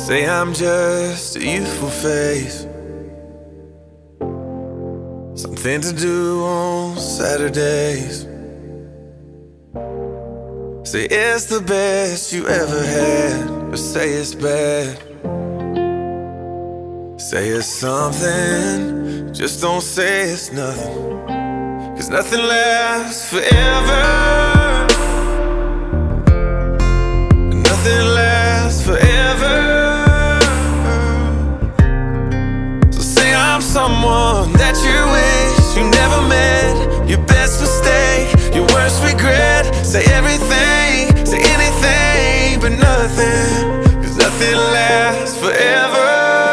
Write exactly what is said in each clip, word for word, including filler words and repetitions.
Say I'm just a youthful face, something to do on Saturdays. Say it's the best you ever had, or say it's bad. Say it's something, just don't say it's nothing, 'cause nothing lasts forever. Nothing lasts forever. So say I'm someone that you wish you never met, your best mistake, your worst regret. Say everything, say anything, but nothing, 'cause nothing lasts forever.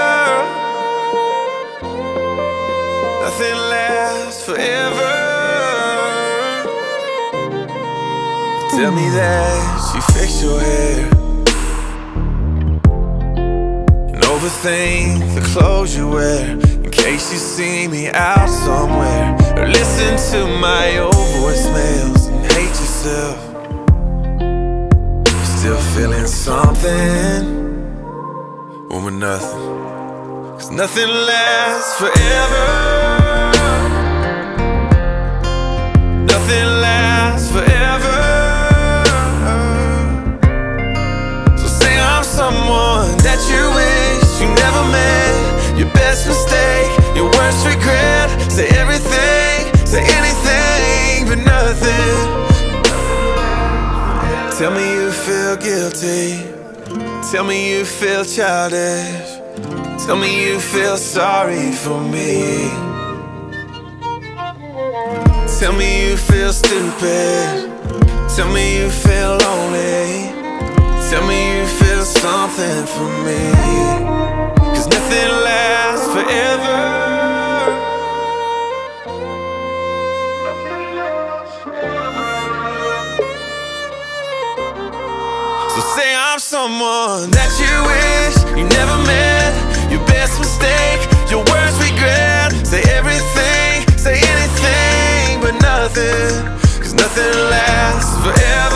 Nothing lasts forever. Tell me that you fix your hair and overthink the clothes you wear, in case you see me out somewhere, or listen to my old voicemails and hate yourself. You're still feeling something, or nothing, 'cause nothing lasts forever. Nothing lasts forever. So say I'm someone that you wish you never met, your best mistake, your worst regret. Say everything, say anything, but nothing. Tell me you feel guilty, tell me you feel childish, tell me you feel sorry for me. Tell me you feel stupid, tell me you feel lonely, tell me you feel something for me, 'cause nothing lasts forever. So say I'm someone that you wish you never met, your best mistake, your worst regret. Say everything, say anything, but nothing, 'cause nothing lasts forever.